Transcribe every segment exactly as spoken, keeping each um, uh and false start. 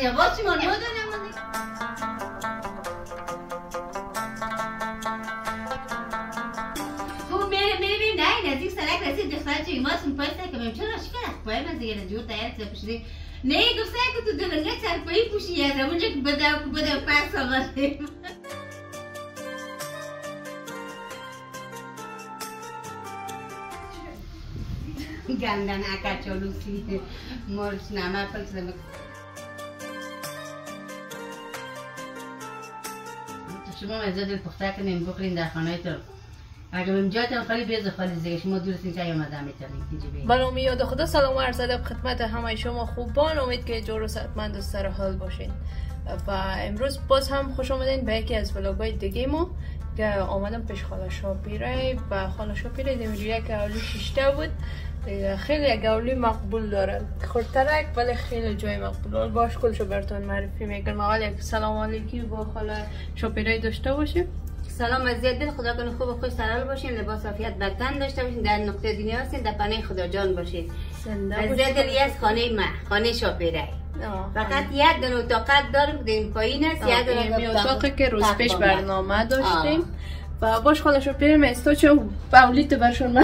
باز چی مال ما دارم من خوب میره میره بیم نه نزدیک سرک رسید دختر چه ایماسون پایست که میم چرا چی کرد پای من دیگه نجور تایید چه پوشیدی نه گفته که تو دلنگه چرپایی پوشی یه اونجا که بده بده پس آمدیم گندن اکا چلوسی مرچ نمک پلس نمک شما مزه دل پخته کنیم بخورین در خانه تو اگه بیم جایتان خالی بیز خالی زیگه شما دورستین که آمده میتونید من امید خدا سلام عرض ادب خدمت همه شما خوبان امید که جور و صحتمند و سر حال باشین و امروز باز هم خوش آمدین به یکی از ولاگ‌های دیگه ما که آمدم پیش خاله شاپیره و خاله شاپیره دیمیجویه که اولی شیشته بود خیلی گولی مقبول داره خورترک ولی خیلی جای مقبول داره باش کلشو براتون معرفی میکنم اول سلام علیکی با خاله شاپیره داشته باشیم سلام از دل خدا کنه خوب و خوش سرال باشین لباس عافیت بدن داشته باشین در نقطه دنیا هستین در پناه خدا جان باشین از دل از خانه ما خانه شاپیره فقط یک دونه اتاقت دارم این پایین است یک دونه اتاقی که روز پیش برنامه داشتیم و باش خاله شاپیره میستا چه باولیت برشون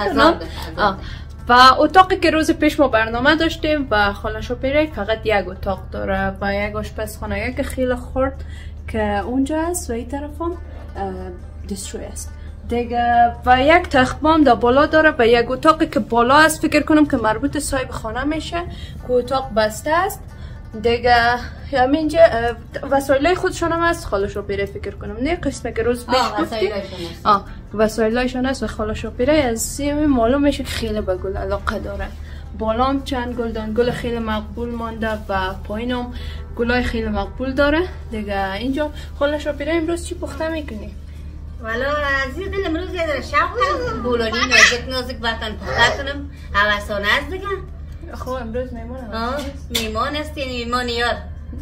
و اتاقی که روز پیش ما برنامه داشتیم و خاله شاپیره فقط یک اتاق داره و یک آشپزخانه که خیلی خرد که اونجا است و این طرف هم دستروی است دیگه و یک تختبام در بالا داره و یک اتاقی که بالا است فکر کنم که مربوط صاحب خانه میشه که اتاق بسته است دیگه همینجا وسایلای خودشون هم هست خاله شاپیره فکر کنم نه قسمه که روز پیش گفتیم آه وسایلایشون هست و خاله شاپیره از سیم معلوم میشه که خیلی به گل علاقه داره بالا هم چند گل دان گل خیلی مقبول مانده و پایین هم گلای خیلی مقبول داره دیگه اینجا خاله شاپیره امروز چی پخته میکنی؟ والا عزیز دل امروز یه داره شب بولونی نازک نازک براتون پخته کنم حواسانه است دیگه خب امروز میمون هست میمون هستین میمون یار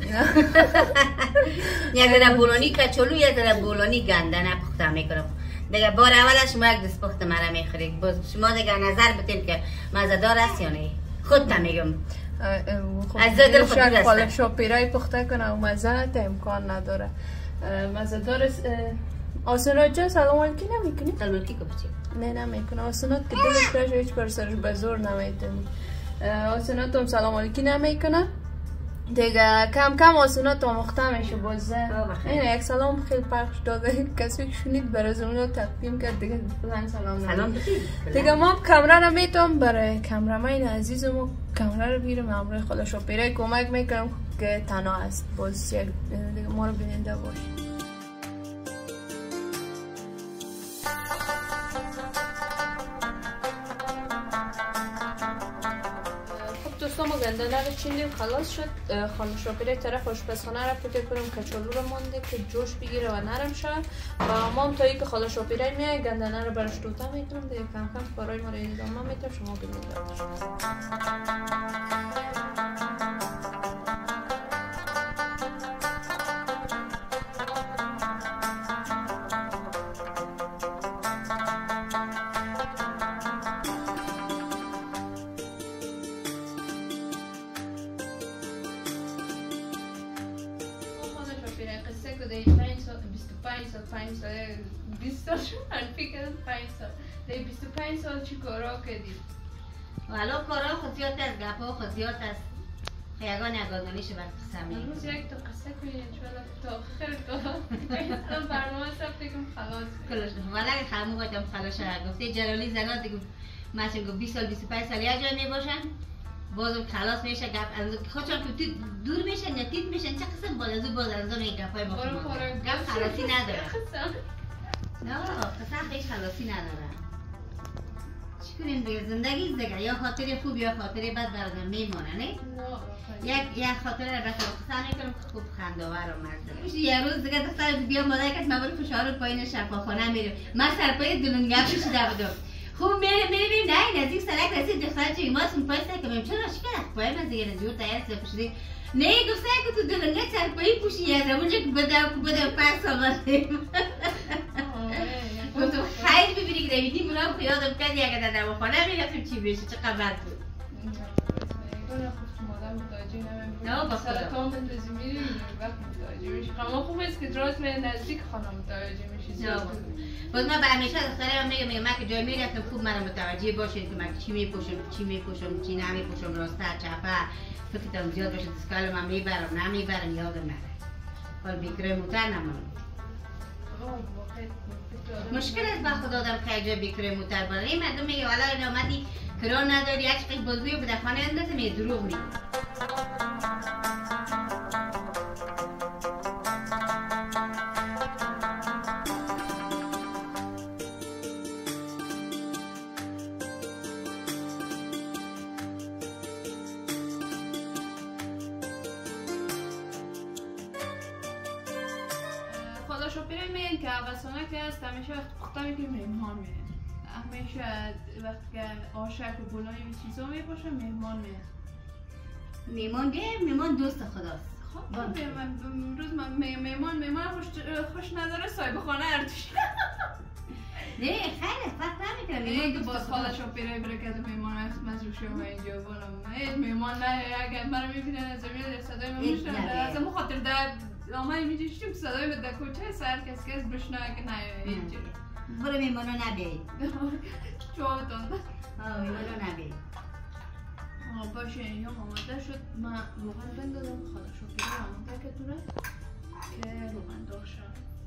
یه داره بولونی کچولو یه داره بولونی گندنه پخته میکنم دیگه بار اولش شما یک دست پخت مرا میخورید باز شما دیگه نظر بتین که مزه‌دار است یا نه خودت میگم از دل خود است خاله شاپیره پخته کنه و مزه امکان نداره مزه‌دار است آسنات جا سلام علیکی نمیکنی؟ سلام علیکی که بچی نه نمیکنه آسنات که دلش برش هیچ بر سرش بزور نمیتونی آسنات هم سلام علیکی نمیکنه دیگه کم کم آسنات هم مخته میشه بازه این یک سلام خیلی پخش داده کسی که شنید برای زمین رو تقدیم کرد دیگه بزن سلام سلام دیگه ما کمره رو میتونم برای کمرمین عزیزمو کمره رو بیرم همراه خاله شاپیره کمک میکنم که تنها است باز یک دیگه ما رو بیننده باش دوستان ما گندنه رو چیندیم خلاص شد خاله شاپیره طرف آشپزخانه رو فکر کنم کچالو رو مونده که جوش بگیره و نرم شد و ما هم تا که خاله شاپیره میای گندنه رو برش دوتا میتونم دیگه کم کم کارای ما رو ادامه میتونم شما ببینید بیست سال شد منفی کردم پنج سال دیگه بیست و پنج سال چی کارا کردیم والا کارا خودیات است گپا خودیات است یگان یگانانیش بر قصه میگم امروز یک تا قصه کنید انشالله تا آخر تا برنامه سب دیگم خلاص کلش والا خمو گفتم خلاص گفته جلالی زنا دیگه مثلا گفت بیست سال بیست و پنج سال یک جای میباشن بازم خلاص میشه گپ از خودشون که دور میشن یا تیت میشن چه قسم باز از باز از این گپای ما گپ خلاصی نداره نه قصه خیلی خلاصی نداره چی کنیم دیگه زندگی دیگه یا خاطر خوب یا خاطر بد برادر میمونه نه یک یک خاطر رو بخاطر قصه میکنم خوب خنده‌آور و مزه یه روز دیگه دختر بیا مادر که من برای فشار پایین شفاخانه میرم من سرپای دلون گپ شده بودم خوب میره میره نه نزدیک سرک رسید دختر چه ایماسون پایسته که میم چرا چی کرد پای من دیگه نجور تایید چه پوشیدی نه گفته که تو دلنگه چرپایی پوشی یه اونجا که بده بده پس آمدیم گفتم خیلی ببینی که دویدیم اونم که یادم کرد یک در دواخانه میرفتیم چی بشه چه خبر بود نه با مثلا تو هم بندازی میری وقت متوجه میشی. اما خوب است که درست می نزدیک خانه متوجه میشی. نه باز من به همیشه دخترم میگم میگم من که جای میرفتم خوب منو متوجه باشین که من چی میپوشم چی میپوشم چی نمیپوشم راسته چپه فکرتم زیاد باشه دستکال من میبرم نمیبرم یادم نره حال بیکره موتر نمونم مشکل است با خود آدم که جای بیکره موتر باره این مردم میگه والا این آمدی کران نداری هیچ قیل بازوی و به خانه اندازه می دروغ میگه که عوضانه که هست همیشه وقت پخته میکنیم مهمان میریم همیشه وقت که آشک و گلای و چیزا میباشه مهمان میریم مهمان بیایم مهمان دوست خداست خب روز من مهمان مهمان خوش, خوش نداره صاحب خانه ارتش نه خیلی فرق نمیکنه مهمان که باز خالش و پیرای برکت مهمان هست مزروش شما اینجا بولم هیچ مهمان نه اگر مرا میبینن از زمین صدای من میشنن از همون خاطر در آمایی میجیشتیم که صدای به در کوچه سر کس کس بشنه که نه اینجا برو میمانو نبید چوابتان آه میمانو نبید باشه اینجا آماده شد من روغن بندازم خالش رو پیره آماده که دونه که روغن داشت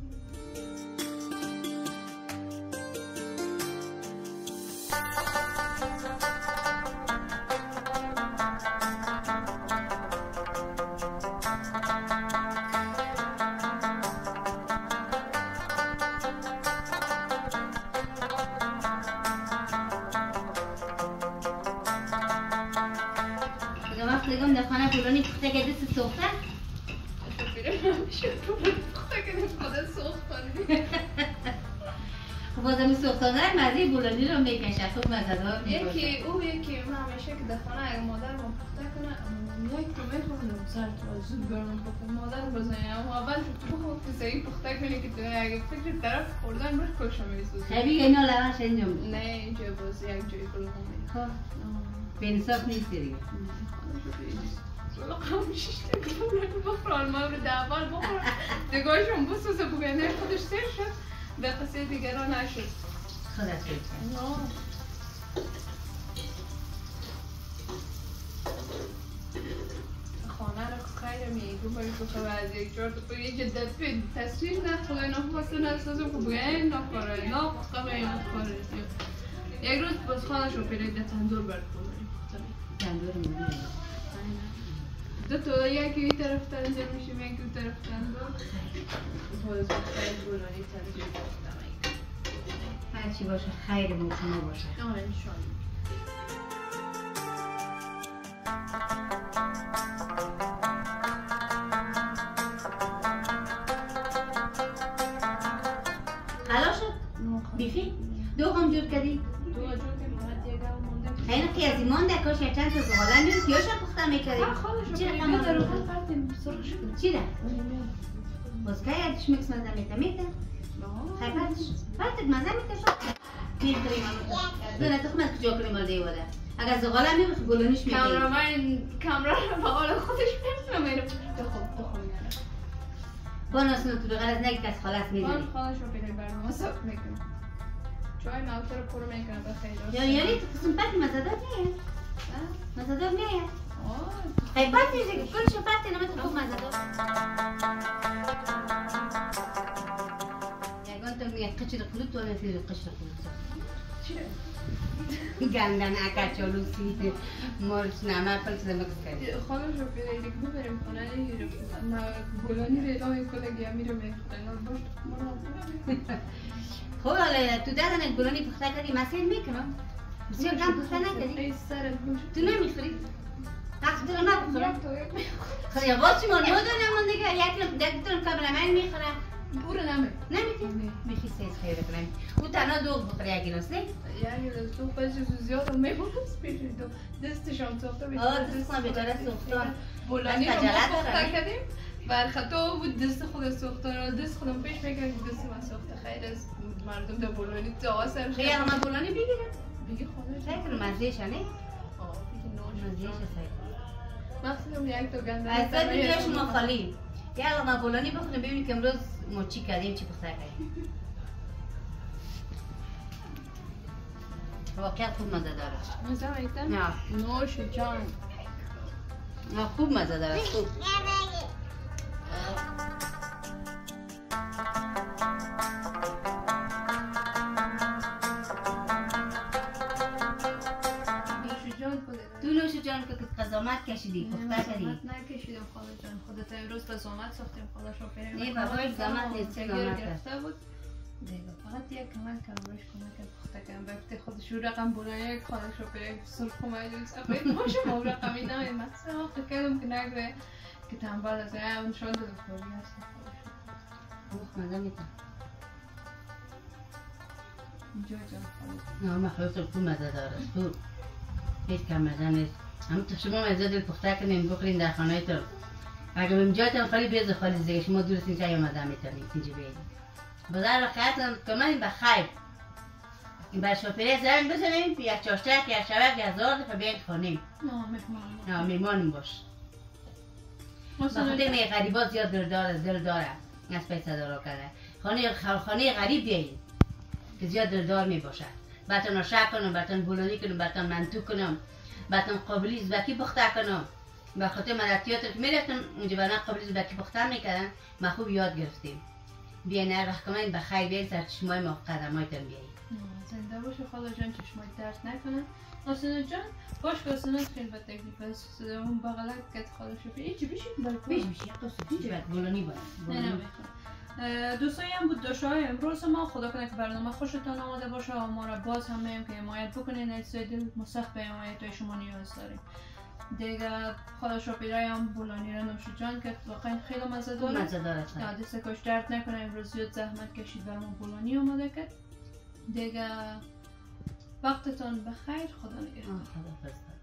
لگم در خانه فلانی پخته که دست سوخته پخته که دست خدا سوخت کنی خب بازم سوختانه مزه بولانی رو میکشه خوب مزدار میکشه یکی او یکی من همیشه که در خانه اگه مادر ما پخته کنه یک رو میخوندم سر تو از زود برم پخته مادر بزنی اما اول تو بخواه که صحیح پخته کنی که تو اگه فکر طرف خوردن باش کشم میسوزی خیلی اینا لواش اینجا نه اینجا باز یک جای کلو همه خب به انصاف نیستی دیگه والا قمشش نکنم بخورم ما رو دعوال بخورم دگاهشون بسوزه بگنه خودش سر شد به قصه دیگران نشد خدا سر شد خانه رو خیلی میگو باید بخواه از یک جور تو یه جدت پید تصویر نخواه اینا خواسته نسازم که بگه نخوره اینا بخواه به این نخوره یک روز باز خانه شو پیره ده تندور برد بوداری تندور میدونی دو تو یکی این طرف تنظیم میشیم یکی اون طرف تندور باز خیلی بولانی تنظیم بودم هرچی باشه خیر موتونه باشه آه انشالله حالا شد؟ بیفی؟ دو هم جور کردی؟ دو جور کردی باید یه گم مونده خیلی که از این مانده کاش یه چند تا زغاله میرد یاشا پخته میکردیم ها خالشو چی کنیم رقم بیده رو آورد؟ پرتیم سرخش کنیم چی ده؟ باز که یادش میکس مزه میته میته؟ خیلی پرتش پرتت مزه میته شد؟ میر کریم آمده دونه تخمت کجا کنیم آده یواده اگر زغاله میبخی گلونیش میگه کامرامن کامرا با حال خودش پرتیم میره دخل دخل میاره با ناسونو تو غرض نگی که از خالص میدونی من خالشو پیده برنامه ساخت میکنم چای موتر رو پرو میکنم بخیر یا یعنی تو قسم پرت مزدار نیه مزدار نیه خیلی پرت نیزه که کلشو پرت نمه تو خوب مزدار یکان تو میگه قشر قلوب تو آنه فیل قشر قلوب چیه؟ گندن اکر چالوسی مرچ نمه پلچ دمکس کردی خالشو پیده ایده که ببریم خانه ایره ما گلانی ریدای کلگی امیره میخورن باش خب حالا تو دادن گلانی پخته کردی مسیل میکنم بسیار کم پخته نکردی تو نمیخوری؟ حق داره من بخورم خب یا باز چی مرمو دارم من دیگه یکی دارم کامرامن میخوره بوره نمی نمیتی؟ میخی سیز خیره کنم او تنها دوغ بخوری یک گلاس نه؟ یک گلاس دوغ بچه زیاد هم میبونست پیشی دو دستشان ساخته بیشتر آه دست کنم بیتاره سوختان بولانی رو ما پخته کردیم برخطا بود دست خود سوخته را دست خودم پیش میکنم دست من سوخته خیلی از مردم در بولانی تا سر خیلی اما بولانی بگیرم بگی خودش خیلی مزیشه نه؟ آه بگی نوش مزیشه خیلی مقصدم یک تا گنده از اینجا شما خالی یه علامه بولانی بخوریم ببینیم که امروز ما چی کردیم چی پخته کردیم. واقعا خوب مزه داره. مزه ایتم؟ نه نوش جان. نه خوب مزه داره خوب. تو نوش جان که قضامت کشیدی پخته کردی؟ قضامت نکشیدم خاله جان، خودت امروز قضامت ساختیم خاله شوپیره. نه بابا قضامت نیست قضامت گرفته بود. دیگه فقط یک کمک کردم روش کمک پخته کردم وقتی خودش رو رقم بونه یک خاله شوپیره سرخ اومد و سفید باشه ما رقمی نه مثلا فکر کردم که نگه که تنبال از اون شان دو خوری هست. خوب مزه میتونم. اینجا جان خاله. نه مخلوط خوب مزه داره خوب. هیچ کم مزه نیست. اما تو شما مزه دل پخته کنین بخورین در خانه تو. اگه بهم جایتون خالی بیز خالی دیگه شما دورتین که مزه میتونین اینجا بیایید. بازار رو خیلی کمین بخیر. این بر شوپیره زنگ بزنین یک چاشتک یک شبک یک هزار دفعه بیاید خانه. نه مهمان. نه میمانیم باش. بخاطر می غریبات زیاد دل داره دل داره. از پیسه دارا کرده. خانه خانه غریب بیایید که زیاد دلدار می باشد. باتون شک کنم، باتون بولانی کنم، باتون منتو کنم، باتون قابلی زبکی پخته کنم. به خاطر من در تئاتر که میرفتم اونجا بنا قابلی زبکی پخته میکردن ما خوب یاد گرفتیم. بیاین هر وقت کمین بخیر بیاین سر چشمای ما قدمایتون بیاین. زنده باشه خاله جان چشمای درد نکنه. حسنا جان باش که حسنا خیلی بد تکلیف است. اون بغلک که خاله شوپیره چی بشید برای بیش بیش یک دوست چی بعد بولانی بود. نه نه دوستایی هم بود دوستای امروز ما خدا کنه که برنامه خوشتون آمده باشه و ما را باز هم میگم که حمایت بکنین از دل ما سخت به حمایت شما نیاز داریم. دیگه خاله شوپیره هم بولانی را نوش جان که واقعا خیلی مزه داره. مزه داره. دست کاش درد نکنه امروز زیاد زحمت کشید برام بولانی اومده کرد. دیگه وقتتون بخیر خدا نگهدار.